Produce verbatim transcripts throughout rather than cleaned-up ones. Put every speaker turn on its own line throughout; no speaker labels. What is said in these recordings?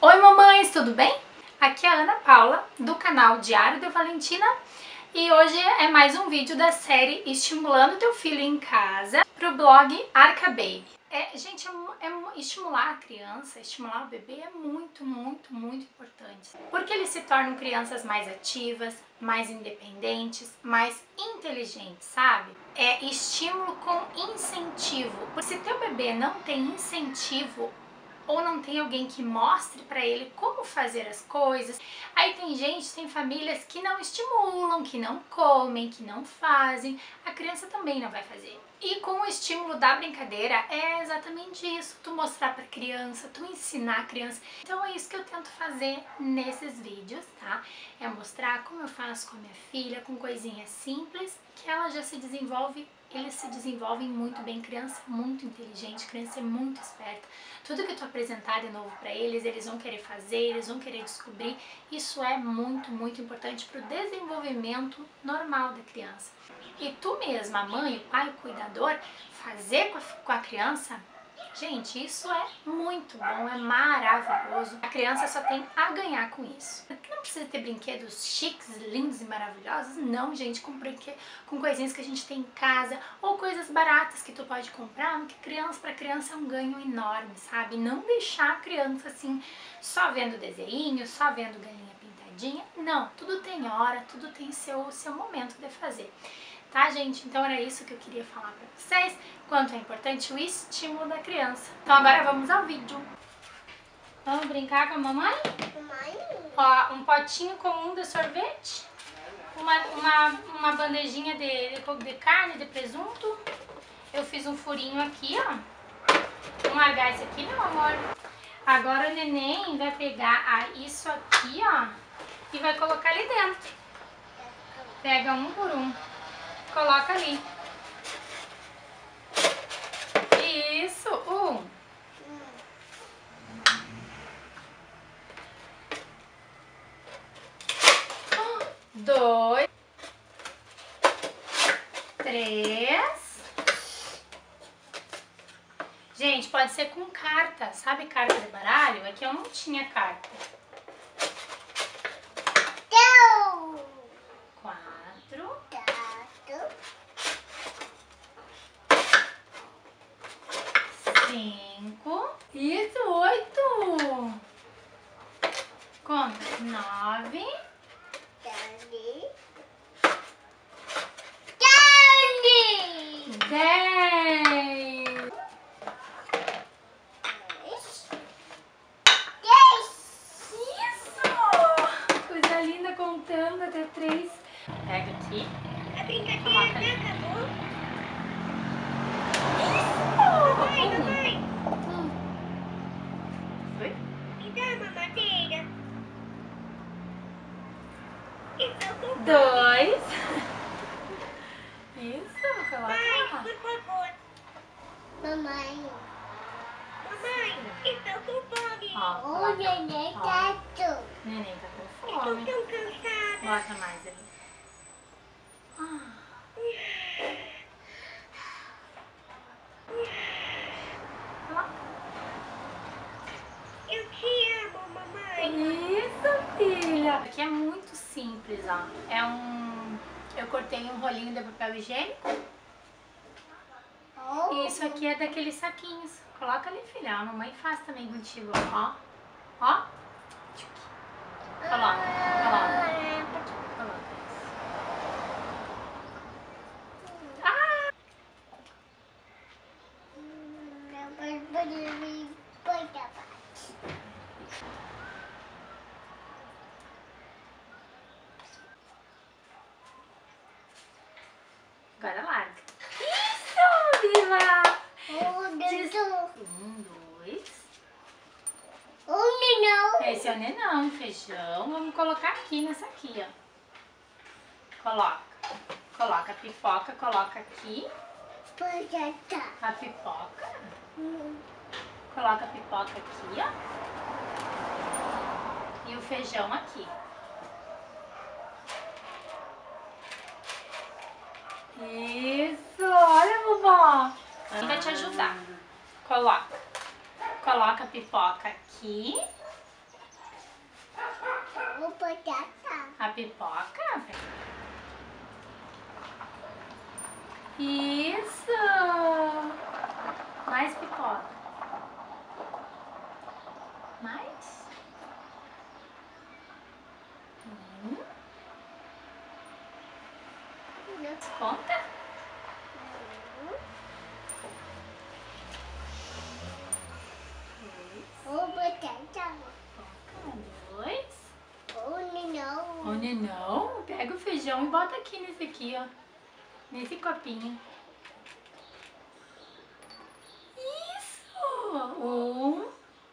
Oi mamães, tudo bem? Aqui é a Ana Paula, do canal Diário da Valentina, e hoje é mais um vídeo da série Estimulando Teu Filho em Casa, pro blog Arca Baby. É, gente, é, é, estimular a criança, estimular o bebê é muito, muito, muito importante, porque eles se tornam crianças mais ativas, mais independentes, mais inteligentes, sabe? É estímulo com incentivo, porque se teu bebê não tem incentivo, ou não tem alguém que mostre para ele como fazer as coisas. Aí tem gente, tem famílias que não estimulam, que não comem, que não fazem, a criança também não vai fazer. E com o estímulo da brincadeira é exatamente isso, tu mostrar pra criança, tu ensinar a criança. Então é isso que eu tento fazer nesses vídeos, tá? É mostrar como eu faço com a minha filha, com coisinhas simples, que ela já se desenvolve, eles se desenvolvem muito bem, criança é muito inteligente, criança é muito esperta. Tudo que tu apresentar de novo para eles, eles vão querer fazer, eles vão querer descobrir. Isso é muito, muito importante para o desenvolvimento normal da criança. E tu mesma, a mãe, o pai, o cuidador, fazer com a, com a criança, gente, isso é muito bom, é maravilhoso. A criança só tem a ganhar com isso. Não precisa ter brinquedos chiques, lindos e maravilhosos, não, gente, com, brinque... com coisinhas que a gente tem em casa, ou coisas baratas que tu pode comprar, que criança para criança é um ganho enorme, sabe? Não deixar a criança assim, só vendo desenho, só vendo galinha pintadinha, não, tudo tem hora, tudo tem seu, seu momento de fazer. Tá, gente? Então era isso que eu queria falar pra vocês, quanto é importante o estímulo da criança. Então agora vamos ao vídeo. Vamos brincar com a mamãe?
Mamãe?
Ó, um potinho comum de sorvete, uma, uma, uma bandejinha de, de, de carne, de presunto. Eu fiz um furinho aqui, ó. Vamos largar isso aqui, meu amor. Agora o neném vai pegar a, isso aqui, ó, e vai colocar ali dentro. Pega um por um. Coloca ali. Isso. Um. Dois. Três. Gente, pode ser com carta. Sabe carta de baralho? Aqui eu não tinha carta. Quatro. Cinco. Isso, oito. Conta. Nove. Dez. Isso! Coisa linda, contando até três. Pega aqui.
A brincadeira já acabou? Mamãe, mamãe.
Hum. Oi?
Me dá uma madeira. Estou com
Dois. Isso, coloca
Mãe,
lá.
por favor. Mamãe. Mamãe, estou com fome.
Ó,
O
coloca.
neném
Ó.
tá tu.
Neném tá com
Estou
fome.
tão cansada.
Bota mais ali. Ah. Coloca.
Eu te amo, mamãe.
Isso, filha. Aqui é muito simples, ó. É um... Eu cortei um rolinho de papel higiênico. E isso aqui é daqueles saquinhos. Coloca ali, filha. A mamãe faz também contigo, ó. Ó. Coloca, coloca. Coloca isso. Ah! Agora larga. Isso, viva! Um, dois. Esse é o nenão, feijão. Vamos colocar aqui nessa aqui, ó. Coloca. Coloca a pipoca, coloca aqui. A pipoca. Coloca a pipoca aqui, ó. E o feijão aqui. Isso, olha, vovó. Quem vai te ajudar? Coloca. Coloca a pipoca aqui.
vou botar.
A pipoca? Isso! Mais pipoca. Mais? Hum. Conta?
Vou botar água.
Dois.
Um não.
Olha, não. Pega o feijão e bota aqui nesse aqui, ó. Nesse copinho. Isso! Um.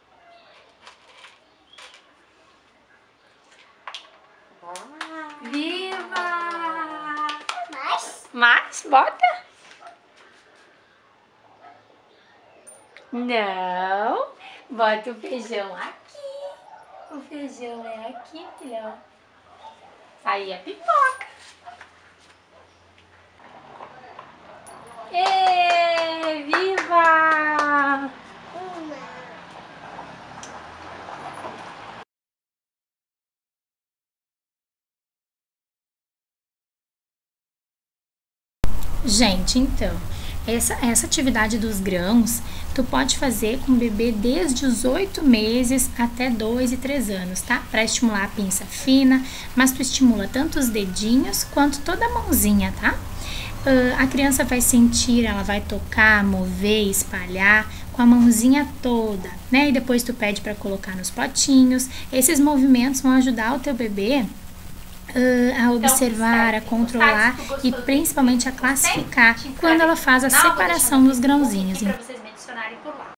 Viva!
Mais?
Mais? Bota. Não. Bota o feijão aqui. O feijão é aqui, filhão. Aí é pipoca. Ê, viva!
Uma.
Gente, então, essa, essa atividade dos grãos, tu pode fazer com o bebê desde os oito meses até dois e três anos, tá? Para estimular a pinça fina, mas tu estimula tanto os dedinhos quanto toda a mãozinha, tá? Uh, a criança vai sentir, ela vai tocar, mover, espalhar com a mãozinha toda, né? E depois tu pede para colocar nos potinhos. Esses movimentos vão ajudar o teu bebê Uh, a observar, a controlar e principalmente a classificar quando ela faz a separação dos grãozinhos.
Para vocês me adicionarem por lá.